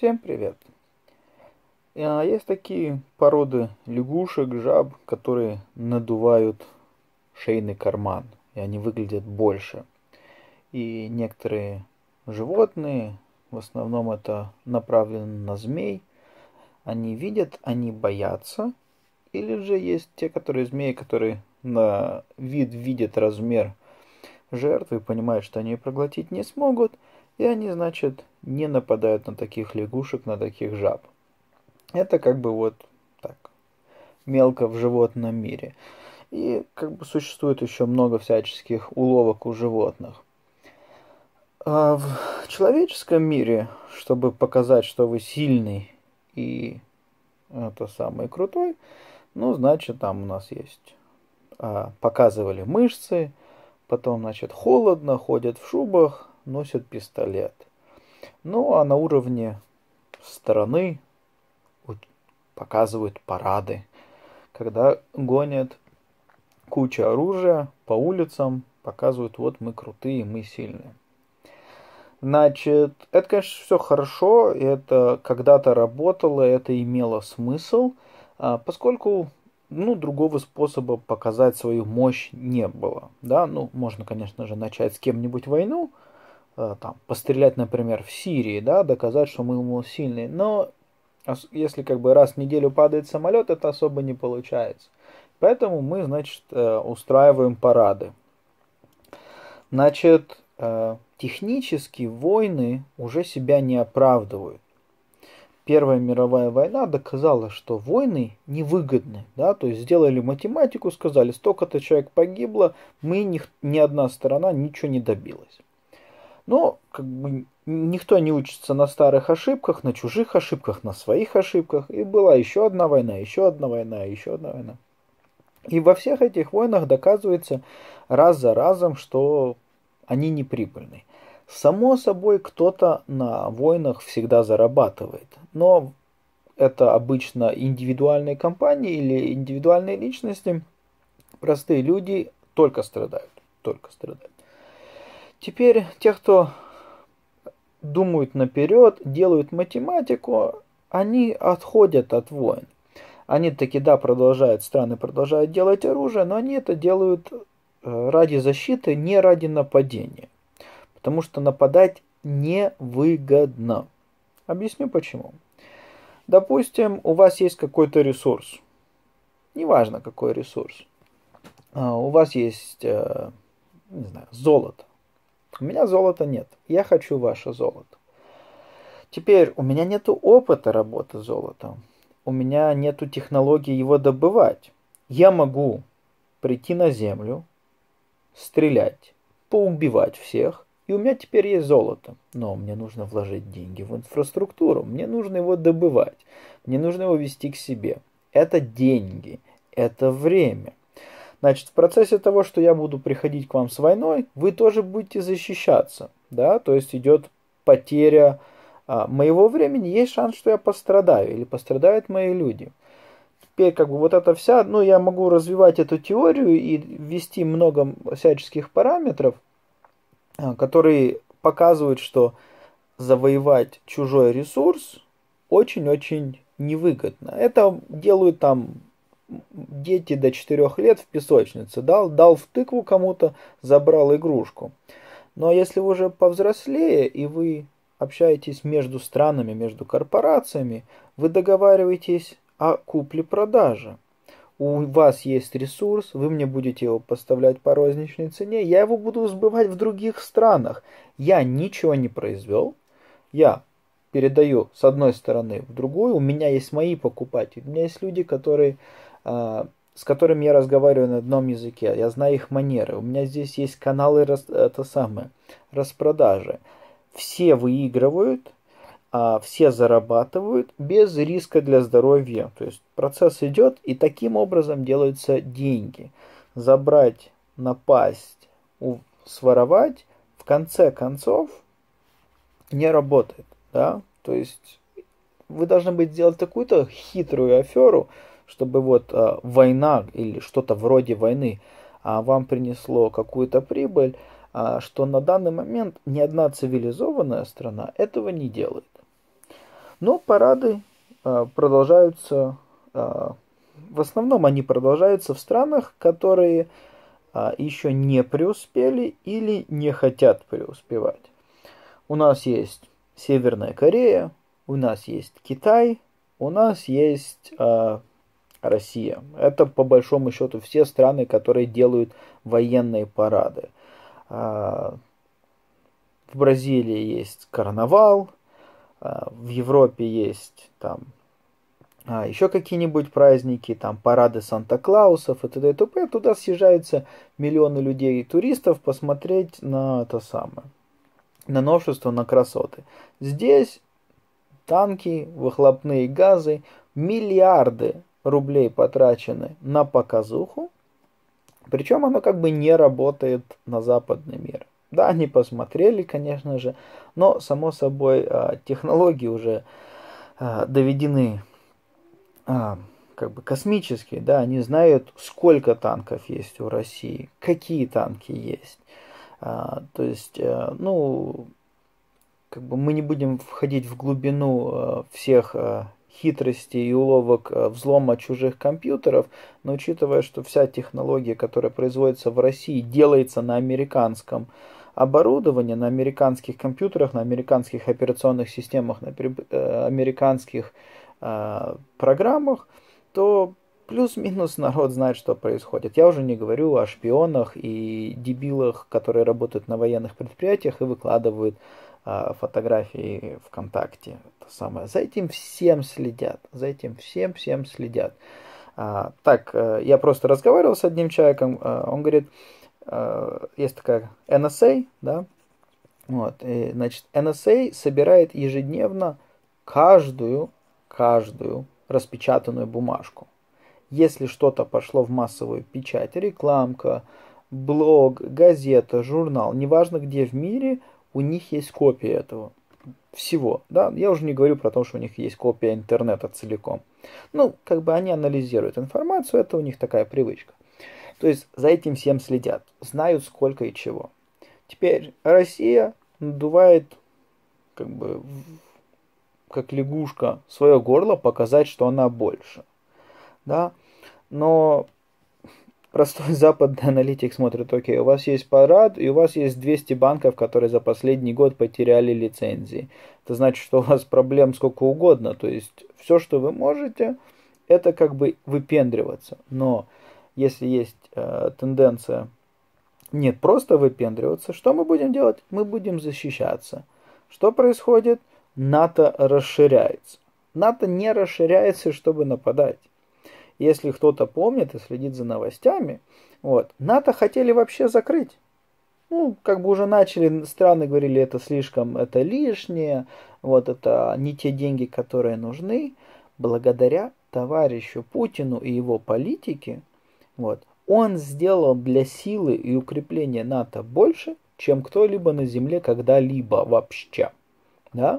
Всем привет! Есть такие породы лягушек, жаб, которые надувают шейный карман, и они выглядят больше. И некоторые животные, в основном это направлено на змей, они видят, они боятся. Или же есть те, которые змеи, которые на вид видят размер жертвы, понимают, что они ее проглотить не смогут, и они, значит, не нападают на таких лягушек, на таких жаб. Это как бы вот так, мелко в животном мире. И как бы существует еще много всяческих уловок у животных. А в человеческом мире, чтобы показать, что вы сильный и это самый крутой, ну, значит, там у нас есть, показывали мышцы, потом, значит, холодно, ходят в шубах, носят пистолет. Ну, а на уровне страны показывают парады, когда гонят кучу оружия по улицам, показывают, вот мы крутые, мы сильные. Значит, это, конечно, все хорошо, это когда-то работало, это имело смысл, поскольку, ну, другого способа показать свою мощь не было, да, ну, можно, конечно же, начать с кем-нибудь войну, там, пострелять, например, в Сирии, да, доказать, что мы, мол, сильные, но если как бы раз в неделю падает самолет, это особо не получается. Поэтому мы, значит, устраиваем парады. Значит, технически войны уже себя не оправдывают. Первая мировая война доказала, что войны невыгодны. Да? То есть сделали математику, сказали, столько-то человек погибло, ни одна сторона ничего не добилась. Но как бы никто не учится на старых ошибках, на чужих ошибках, на своих ошибках. И была еще одна война, еще одна война, еще одна война. И во всех этих войнах доказывается раз за разом, что они не прибыльны. Само собой, кто-то на войнах всегда зарабатывает. Но это обычно индивидуальные компании или индивидуальные личности. Простые люди только страдают. Только страдают. Теперь те, кто думают наперед, делают математику, они отходят от войн. Они таки, да, страны продолжают делать оружие, но они это делают ради защиты, не ради нападения. Потому что нападать невыгодно. Объясню почему. Допустим, у вас есть какой-то ресурс. Неважно, какой ресурс. У вас есть, не знаю, золото. У меня золота нет. Я хочу ваше золото. Теперь у меня нет опыта работы с золотом. У меня нет технологии его добывать. Я могу прийти на землю, стрелять, поубивать всех, и у меня теперь есть золото. Но мне нужно вложить деньги в инфраструктуру, мне нужно его добывать, мне нужно его вести к себе. Это деньги, это время. Значит, в процессе того, что я буду приходить к вам с войной, вы тоже будете защищаться, да, то есть идет потеря моего времени, есть шанс, что я пострадаю или пострадают мои люди. Теперь как бы вот это вся, ну я могу развивать эту теорию и ввести много всяческих параметров, которые показывают, что завоевать чужой ресурс очень-очень невыгодно. Это делают там дети до 4 лет в песочнице. Дал в тыкву кому-то, забрал игрушку. Но если вы уже повзрослее и вы общаетесь между странами, между корпорациями, вы договариваетесь о купле-продаже. У вас есть ресурс, вы мне будете его поставлять по розничной цене, я его буду сбывать в других странах. Я ничего не произвел, я передаю с одной стороны в другую, у меня есть мои покупатели, у меня есть люди, с которыми я разговариваю на одном языке, я знаю их манеры, у меня здесь есть каналы распродажи. Все выигрывают, все зарабатывают без риска для здоровья. То есть процесс идет, и таким образом делаются деньги. Забрать, напасть, своровать, в конце концов, не работает. Да? То есть вы должны сделать такую-то хитрую аферу, чтобы вот война или что-то вроде войны вам принесло какую-то прибыль, что на данный момент ни одна цивилизованная страна этого не делает. Но парады продолжаются, в основном они продолжаются в странах, которые еще не преуспели или не хотят преуспевать. У нас есть Северная Корея, у нас есть Китай, у нас есть Россия. Это по большому счету все страны, которые делают военные парады. В Бразилии есть карнавал, в Европе есть там еще какие-нибудь праздники, там парады Санта-Клаусов и т.д. и т.п. Туда съезжаются миллионы людей и туристов посмотреть на это самое, на новшества, на красоты. Здесь танки, выхлопные газы, миллиарды рублей потрачены на показуху, причем оно как бы не работает на западный мир. Да, они посмотрели, конечно же, но, само собой, технологии уже доведены как бы космические, да, они знают, сколько танков есть у России, какие танки есть. То есть, ну, как бы мы не будем входить в глубину всех хитростей и уловок взлома чужих компьютеров, но учитывая, что вся технология, которая производится в России, делается на американском оборудовании, на американских компьютерах, на американских операционных системах, на американских программах, то плюс-минус народ знает, что происходит. Я уже не говорю о шпионах и дебилах, которые работают на военных предприятиях и выкладывают фотографии ВКонтакте. Это самое. За этим всем следят. За этим всем следят. Так, я просто разговаривал с одним человеком, он говорит, есть такая NSA, да, вот, и, значит, NSA собирает ежедневно каждую распечатанную бумажку. Если что-то пошло в массовую печать, рекламка, блог, газета, журнал, неважно где в мире, у них есть копия этого всего. Да? Я уже не говорю про то, что у них есть копия интернета целиком. Ну, как бы они анализируют информацию, это у них такая привычка. То есть за этим всем следят, знают сколько и чего. Теперь Россия надувает, как бы, как лягушка, свое горло, показать, что она больше. Да? Но простой западный аналитик смотрит, окей, у вас есть парад, и у вас есть 200 банков, которые за последний год потеряли лицензии. Это значит, что у вас проблем сколько угодно. То есть все, что вы можете, это как бы выпендриваться. Но если есть тенденция нет просто выпендриваться, что мы будем делать? Мы будем защищаться. Что происходит? НАТО расширяется. НАТО не расширяется, чтобы нападать. Если кто-то помнит и следит за новостями, вот, НАТО хотели вообще закрыть. Ну, как бы уже начали, страны говорили, это слишком, это лишнее, вот это не те деньги, которые нужны. Благодаря товарищу Путину и его политике, вот, он сделал для силы и укрепления НАТО больше, чем кто-либо на Земле когда-либо вообще. Да?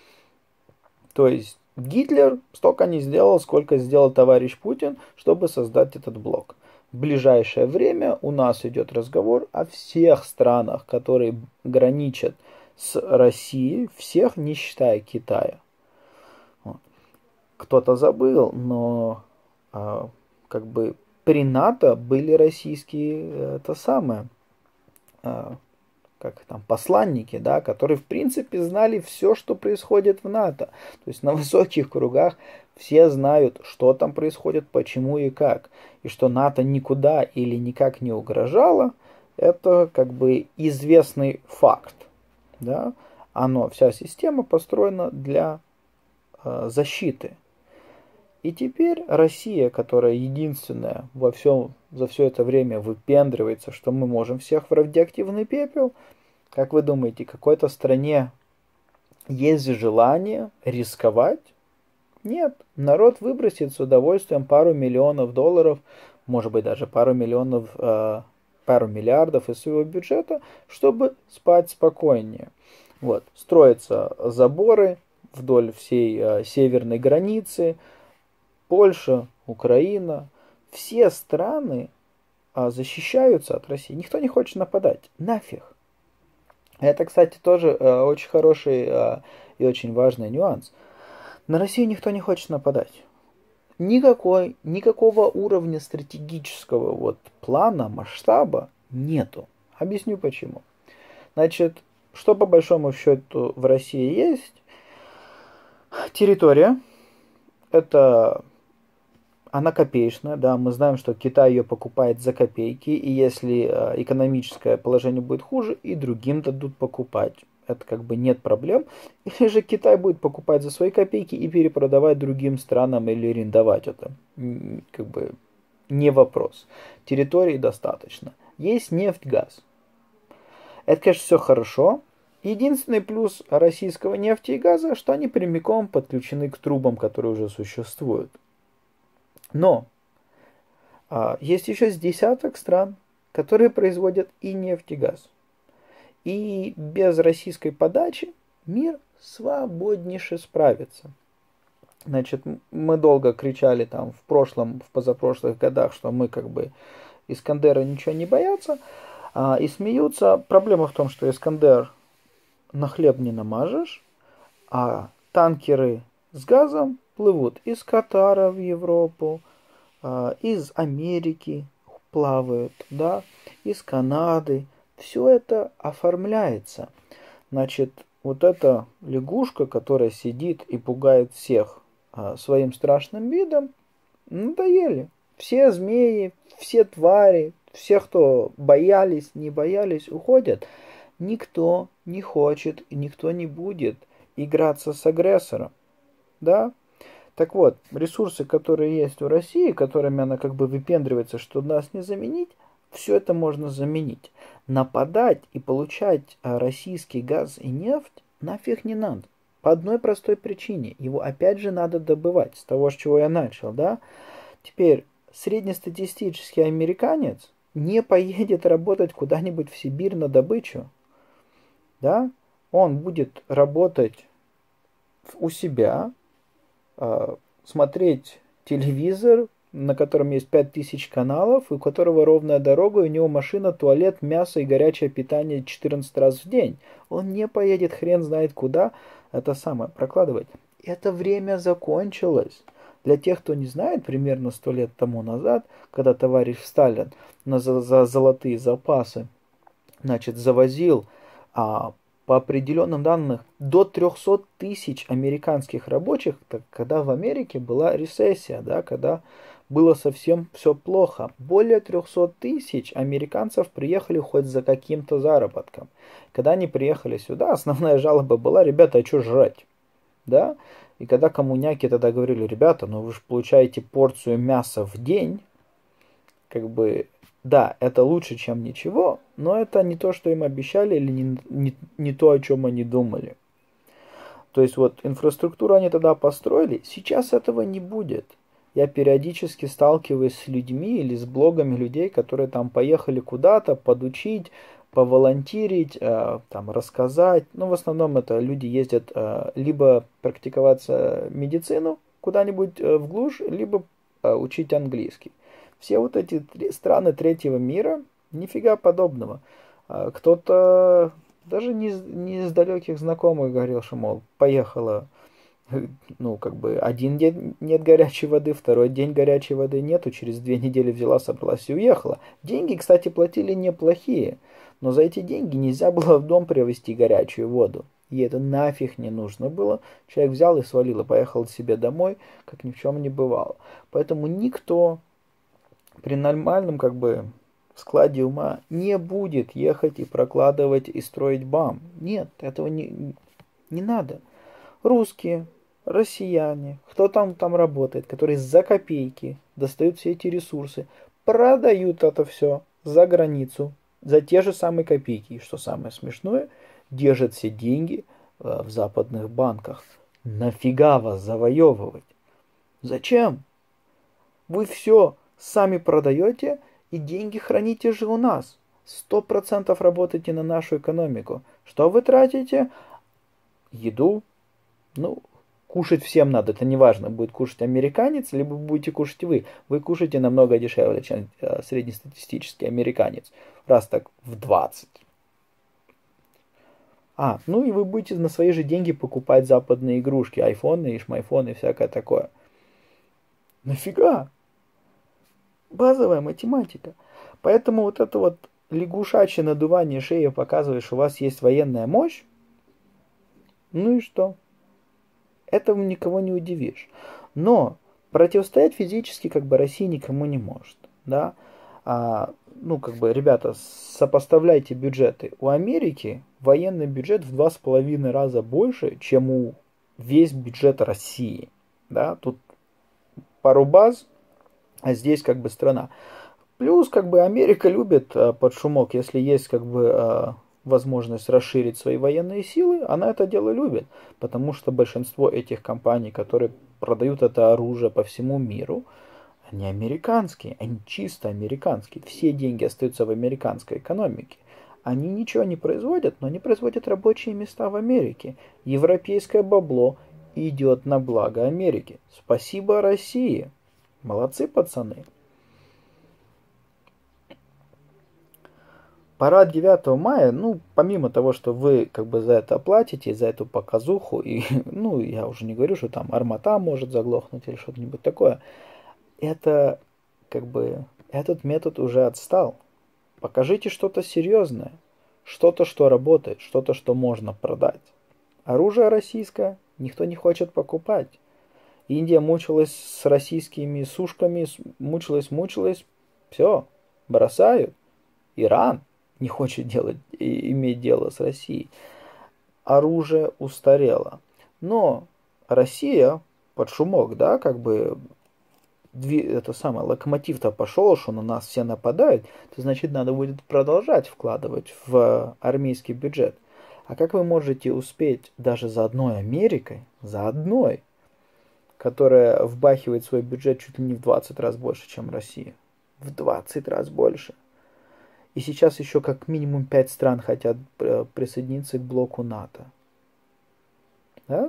То есть Гитлер столько не сделал, сколько сделал товарищ Путин, чтобы создать этот блок. В ближайшее время у нас идет разговор о всех странах, которые граничат с Россией, всех, не считая Китая. Вот. Кто-то забыл, но как бы при НАТО были российские, это самое, как там, посланники, да, которые в принципе знали все, что происходит в НАТО. То есть на высоких кругах все знают, что там происходит, почему и как. И что НАТО никуда или никак не угрожало, это как бы известный факт. Да? Вся система построена для защиты. И теперь Россия, которая единственная за все это время выпендривается, что мы можем всех в радиоактивный пепел, как вы думаете, какой-то стране есть есть рисковать? Нет. Народ выбросит с удовольствием пару миллионов долларов, может быть даже пару миллиардов из своего бюджета, чтобы спать спокойнее. Вот. Строятся заборы вдоль всей северной границы, Польша, Украина, все страны защищаются от России. Никто не хочет нападать. Нафиг. Это, кстати, тоже очень хороший и очень важный нюанс. На Россию никто не хочет нападать. Никакого уровня стратегического вот плана, масштаба нету. Объясню почему. Значит, что по большому счету в России есть? Территория. Она копеечная, да, мы знаем, что Китай ее покупает за копейки, и если экономическое положение будет хуже, и другим дадут покупать. Это как бы нет проблем. Или же Китай будет покупать за свои копейки и перепродавать другим странам или арендовать это. Как бы не вопрос. Территории достаточно. Есть нефть, газ. Это, конечно, все хорошо. Единственный плюс российского нефти и газа, что они прямиком подключены к трубам, которые уже существуют. Но есть еще с десяток стран, которые производят и нефть, и газ. И без российской подачи мир свободнейше справится. Значит, мы долго кричали там в прошлом, в позапрошлых годах, что мы как бы Искандера ничего не боятся, и смеются. Проблема в том, что Искандер на хлеб не намажешь, а танкеры с газом плывут из Катара в Европу, из Америки плавают, да, из Канады. Все это оформляется. Значит, вот эта лягушка, которая сидит и пугает всех своим страшным видом, надоели. Все змеи, все твари, все, кто боялись, не боялись, уходят. Никто не хочет и никто не будет играться с агрессором. Да? Так вот, ресурсы, которые есть у России, которыми она как бы выпендривается, что нас не заменить, все это можно заменить. Нападать и получать российский газ и нефть нафиг не надо. По одной простой причине. Его опять же надо добывать. С того, с чего я начал, да? Теперь, среднестатистический американец не поедет работать куда-нибудь в Сибирь на добычу. Да? Он будет работать у себя, смотреть телевизор, на котором есть 5000 каналов, у которого ровная дорога, у него машина, туалет, мясо и горячее питание 14 раз в день. Он не поедет хрен знает куда это самое прокладывать. Это время закончилось. Для тех, кто не знает, примерно 100 лет тому назад, когда товарищ Сталин за золотые запасы, значит, завозил по определенным данным, до 300 тысяч американских рабочих, когда в Америке была рецессия, да, когда было совсем все плохо. Более 300 тысяч американцев приехали хоть за каким-то заработком. Когда они приехали сюда, основная жалоба была: ребята, а что жрать? Да? И когда коммуняки тогда говорили: ребята, ну вы же получаете порцию мяса в день, как бы, да, это лучше, чем ничего, но это не то, что им обещали, или не то, о чем они думали. То есть вот инфраструктуру они тогда построили, сейчас этого не будет. Я периодически сталкиваюсь с людьми или с блогами людей, которые там поехали куда-то подучить, поволонтерить, там, рассказать. Ну, в основном это люди ездят либо практиковаться медицину куда-нибудь в глушь, либо учить английский. Все вот эти страны третьего мира, нифига подобного. Кто-то даже не из далеких знакомых говорил, что, мол, поехала, ну, как бы, один день нет горячей воды, второй день горячей воды нету, через 2 недели взяла, собралась и уехала. Деньги, кстати, платили неплохие, но за эти деньги нельзя было в дом привезти горячую воду. И это нафиг не нужно было. Человек взял и свалил, и поехал себе домой, как ни в чем не бывало. Поэтому никто при нормальном, как бы, складе ума не будет ехать и прокладывать и строить БАМ. Нет, этого не надо. Русские, россияне, кто там работает, которые за копейки достают все эти ресурсы, продают это все за границу за те же самые копейки. И что самое смешное, держат все деньги в западных банках. Нафига вас завоевывать? Зачем? Вы все сами продаете и деньги храните же у нас. 100% работаете на нашу экономику. Что вы тратите? Еду. Ну, кушать всем надо. Это не важно, будет кушать американец, либо будете кушать вы. Вы кушаете намного дешевле, чем среднестатистический американец. Раз так в 20. Ну и вы будете на свои же деньги покупать западные игрушки, айфоны и шмайфоны и всякое такое. Нафига? Базовая математика. Поэтому вот это вот лягушачье надувание шеи показывает, что у вас есть военная мощь. Ну и что? Этому никого не удивишь. Но противостоять физически как бы Россия никому не может. Да? Ребята, сопоставляйте бюджеты. У Америки военный бюджет в 2,5 раза больше, чем у весь бюджет России. Да? Тут пару баз, а здесь как бы страна. Плюс как бы Америка любит под шумок, если есть как бы возможность расширить свои военные силы, она это дело любит, потому что большинство этих компаний, которые продают это оружие по всему миру, они американские, они чисто американские. Все деньги остаются в американской экономике. Они ничего не производят, но они производят рабочие места в Америке. Европейское бабло идет на благо Америки. Спасибо России. Молодцы, пацаны. Парад 9 мая, помимо того, что вы как бы за это платите, за эту показуху, и, я уже не говорю, что там армата может заглохнуть или что-нибудь такое, это как бы, этот метод уже отстал. Покажите что-то серьезное, что-то, что работает, что-то, что можно продать. Оружие российское никто не хочет покупать. Индия мучилась с российскими сушками, мучилась, все, бросают. Иран не хочет иметь дело с Россией. Оружие устарело. Но Россия под шумок, да, как бы локомотив-то пошел, что на нас все нападают, то значит надо будет продолжать вкладывать в армейский бюджет. А как вы можете успеть даже за одной Америкой, которая вбахивает свой бюджет чуть ли не в 20 раз больше, чем Россия? В 20 раз больше. И сейчас еще как минимум 5 стран хотят присоединиться к блоку НАТО. Да?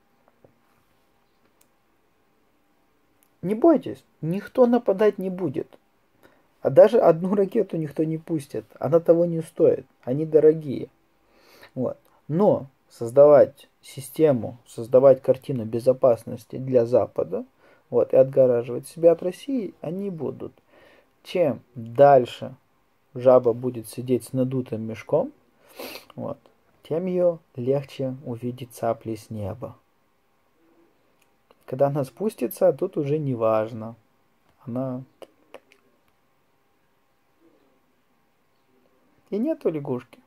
Не бойтесь, никто нападать не будет. А даже одну ракету никто не пустит. Она того не стоит. Они дорогие. Вот. Но создавать систему, создавать картину безопасности для Запада, и отгораживать себя от России они будут. Чем дальше жаба будет сидеть с надутым мешком, тем ее легче увидеть цапли с неба. Когда она спустится, тут уже не важно. Она... И нету лягушки.